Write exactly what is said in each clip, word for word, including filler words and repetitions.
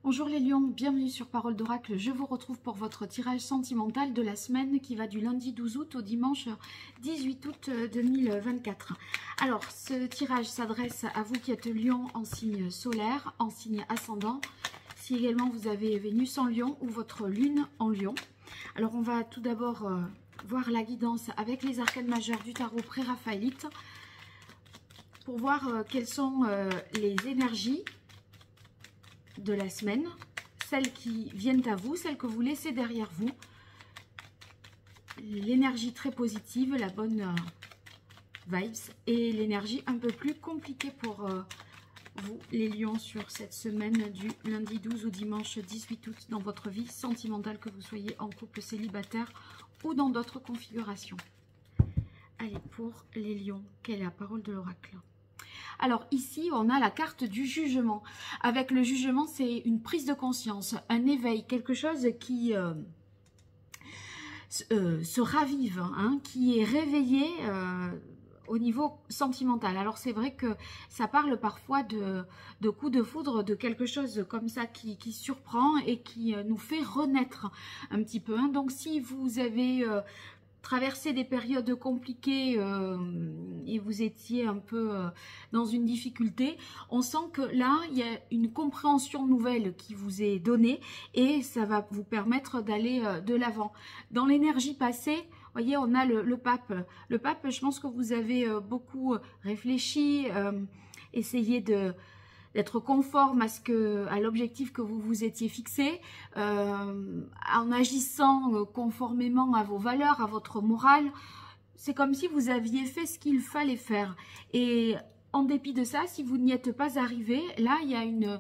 Bonjour les lions, bienvenue sur Parole d'Oracle. Je vous retrouve pour votre tirage sentimental de la semaine qui va du lundi douze août au dimanche dix-huit août deux mille vingt-quatre. Alors, ce tirage s'adresse à vous qui êtes lion en signe solaire, en signe ascendant. Si également vous avez Vénus en lion ou votre lune en lion. Alors, on va tout d'abord euh, voir la guidance avec les arcanes majeures du tarot pré-raphaélite pour voir euh, quelles sont euh, les énergies de la semaine, celles qui viennent à vous, celles que vous laissez derrière vous, l'énergie très positive, la bonne euh, vibes, et l'énergie un peu plus compliquée pour euh, vous les lions sur cette semaine du lundi douze au dimanche dix-huit août dans votre vie sentimentale, que vous soyez en couple, célibataire ou dans d'autres configurations. Allez, pour les lions, quelle est la parole de l'oracle? Alors ici, on a la carte du jugement. Avec le jugement, c'est une prise de conscience, un éveil, quelque chose qui euh, euh, se ravive, hein, qui est réveillé euh, au niveau sentimental. Alors c'est vrai que ça parle parfois de, de coups de foudre, de quelque chose comme ça qui, qui surprend et qui euh, nous fait renaître un petit peu. Hein. Donc si vous avez... Euh, traverser des périodes compliquées euh, et vous étiez un peu euh, dans une difficulté, on sent que là, il y a une compréhension nouvelle qui vous est donnée et ça va vous permettre d'aller euh, de l'avant. Dans l'énergie passée, vous voyez, on a le, le pape. Le pape, je pense que vous avez euh, beaucoup réfléchi, euh, essayé de... d'être conforme à, ce que, à l'objectif que vous vous étiez fixé, euh, en agissant conformément à vos valeurs, à votre morale. C'est comme si vous aviez fait ce qu'il fallait faire. Et en dépit de ça, si vous n'y êtes pas arrivé, là, il y a une,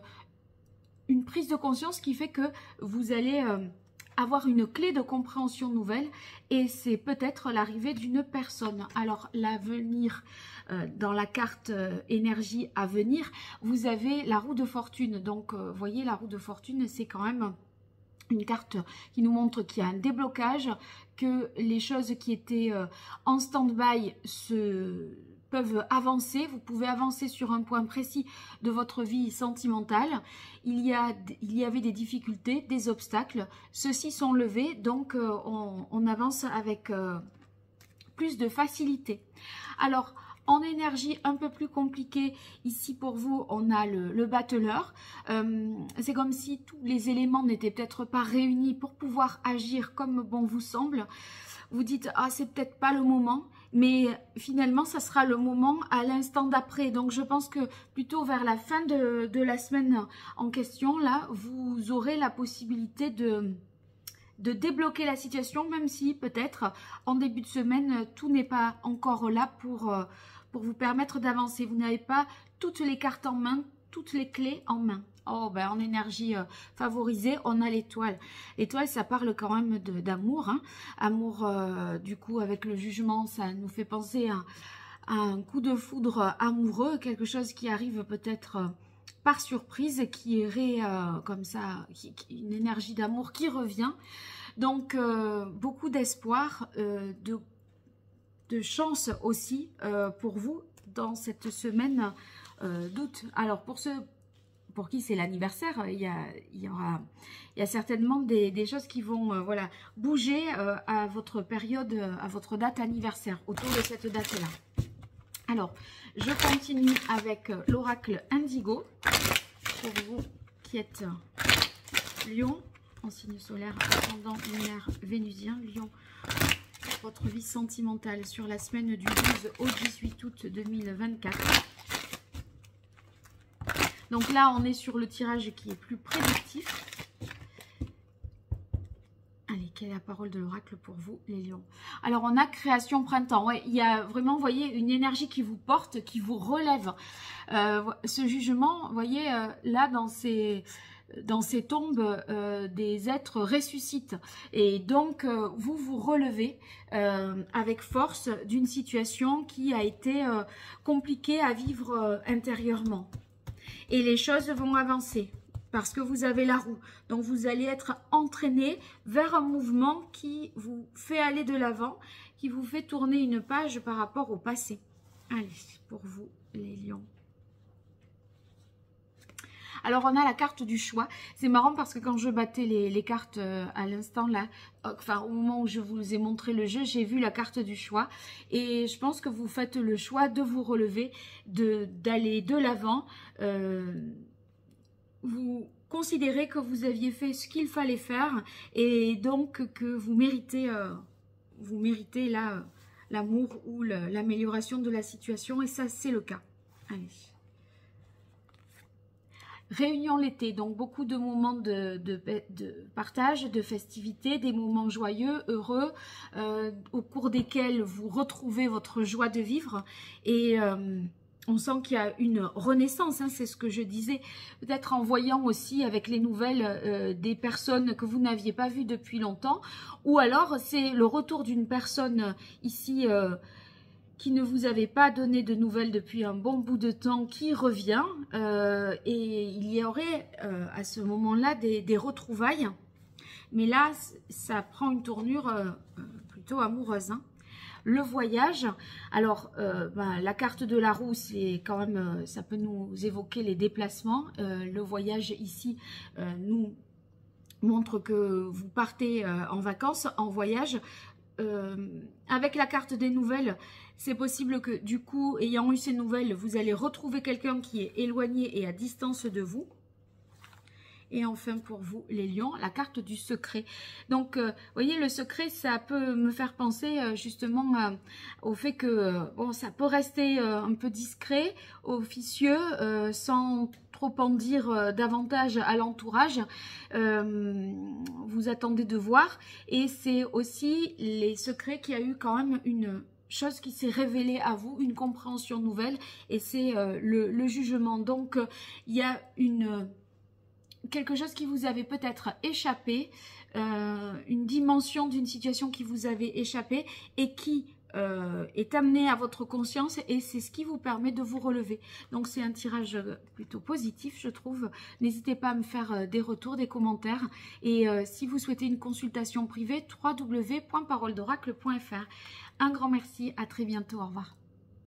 une prise de conscience qui fait que vous allez... Euh, avoir une clé de compréhension nouvelle et c'est peut-être l'arrivée d'une personne. Alors l'avenir, euh, dans la carte euh, énergie à venir, vous avez la roue de fortune. Donc vous euh, voyez, la roue de fortune, c'est quand même une carte qui nous montre qu'il y a un déblocage, que les choses qui étaient euh, en stand-by se... peuvent avancer, vous pouvez avancer sur un point précis de votre vie sentimentale. Il y, a, il y avait des difficultés, des obstacles, ceux-ci sont levés, donc euh, on, on avance avec euh, plus de facilité. Alors, en énergie un peu plus compliquée, ici pour vous, on a le, le battleur. Euh, c'est comme si tous les éléments n'étaient peut-être pas réunis pour pouvoir agir comme bon vous semble. Vous dites, ah, c'est peut-être pas le moment, mais finalement, ça sera le moment à l'instant d'après. Donc, je pense que plutôt vers la fin de, de la semaine en question, là, vous aurez la possibilité de, de débloquer la situation, même si peut-être en début de semaine, tout n'est pas encore là pour, pour vous permettre d'avancer. Vous n'avez pas toutes les cartes en main, toutes les clés en main. Oh, ben en énergie euh, favorisée, on a l'étoile. L'étoile, ça parle quand même d'amour. Hein. Amour, euh, du coup, avec le jugement, ça nous fait penser à, à un coup de foudre amoureux, quelque chose qui arrive peut-être euh, par surprise, qui irait euh, comme ça, qui, qui, une énergie d'amour qui revient. Donc, euh, beaucoup d'espoir, euh, de, de chance aussi euh, pour vous dans cette semaine euh, d'août. Alors, pour ce... pour qui c'est l'anniversaire, il y, a, il, y aura, il y a certainement des, des choses qui vont euh, voilà, bouger euh, à votre période, à votre date anniversaire, autour de cette date-là. Alors, je continue avec l'oracle Indigo, pour vous qui êtes lion, en signe solaire, ascendant lunaire vénusien, lion, votre vie sentimentale sur la semaine du douze au dix-huit août deux mille vingt-quatre. Donc là, on est sur le tirage qui est plus prédictif. Allez, quelle est la parole de l'oracle pour vous, les lions? Alors, on a création printemps. Ouais, il y a vraiment, vous voyez, une énergie qui vous porte, qui vous relève. Euh, ce jugement, vous voyez, euh, là, dans ces... dans ces tombes, euh, des êtres ressuscitent. Et donc, euh, vous vous relevez euh, avec force d'une situation qui a été euh, compliquée à vivre euh, intérieurement. Et les choses vont avancer parce que vous avez la roue. Donc, vous allez être entraîné vers un mouvement qui vous fait aller de l'avant, qui vous fait tourner une page par rapport au passé. Allez, pour vous, les lions. Alors, on a la carte du choix. C'est marrant parce que quand je battais les, les cartes euh, à l'instant, là, enfin, au moment où je vous ai montré le jeu, j'ai vu la carte du choix. Et je pense que vous faites le choix de vous relever, de d'aller de l'avant. Euh, vous considérez que vous aviez fait ce qu'il fallait faire et donc que vous méritez, euh, vous méritez là... Euh, l'amour ou l'amélioration de la situation, et ça c'est le cas. Allez. Réunion l'été, donc beaucoup de moments de, de, de partage, de festivités, des moments joyeux, heureux, euh, au cours desquels vous retrouvez votre joie de vivre, et euh, on sent qu'il y a une renaissance, hein, c'est ce que je disais, peut-être en voyant aussi avec les nouvelles euh, des personnes que vous n'aviez pas vues depuis longtemps, ou alors c'est le retour d'une personne ici euh, qui ne vous avait pas donné de nouvelles depuis un bon bout de temps, qui revient, euh, et il y aurait euh, à ce moment-là des, des retrouvailles, mais là ça prend une tournure euh, plutôt amoureuse, hein. Le voyage, alors euh, ben, la carte de la roue, c'est quand même, euh, ça peut nous évoquer les déplacements. Euh, le voyage ici euh, nous montre que vous partez euh, en vacances, en voyage. Euh, avec la carte des nouvelles, c'est possible que du coup, ayant eu ces nouvelles, vous allez retrouver quelqu'un qui est éloigné et à distance de vous. Et enfin pour vous les lions, la carte du secret. Donc euh, vous voyez, le secret, ça peut me faire penser euh, justement euh, au fait que euh, bon, ça peut rester euh, un peu discret, officieux, euh, sans trop en dire euh, davantage à l'entourage. Euh, vous attendez de voir, et c'est aussi les secrets qui a eu quand même une chose qui s'est révélée à vous, une compréhension nouvelle, et c'est euh, le, le jugement. Donc euh, il y a une quelque chose qui vous avait peut-être échappé, euh, une dimension d'une situation qui vous avait échappé et qui euh, est amenée à votre conscience, et c'est ce qui vous permet de vous relever. Donc c'est un tirage plutôt positif, je trouve. N'hésitez pas à me faire des retours, des commentaires, et euh, si vous souhaitez une consultation privée, w w w point parole d'oracle point f r. Un grand merci, à très bientôt, au revoir.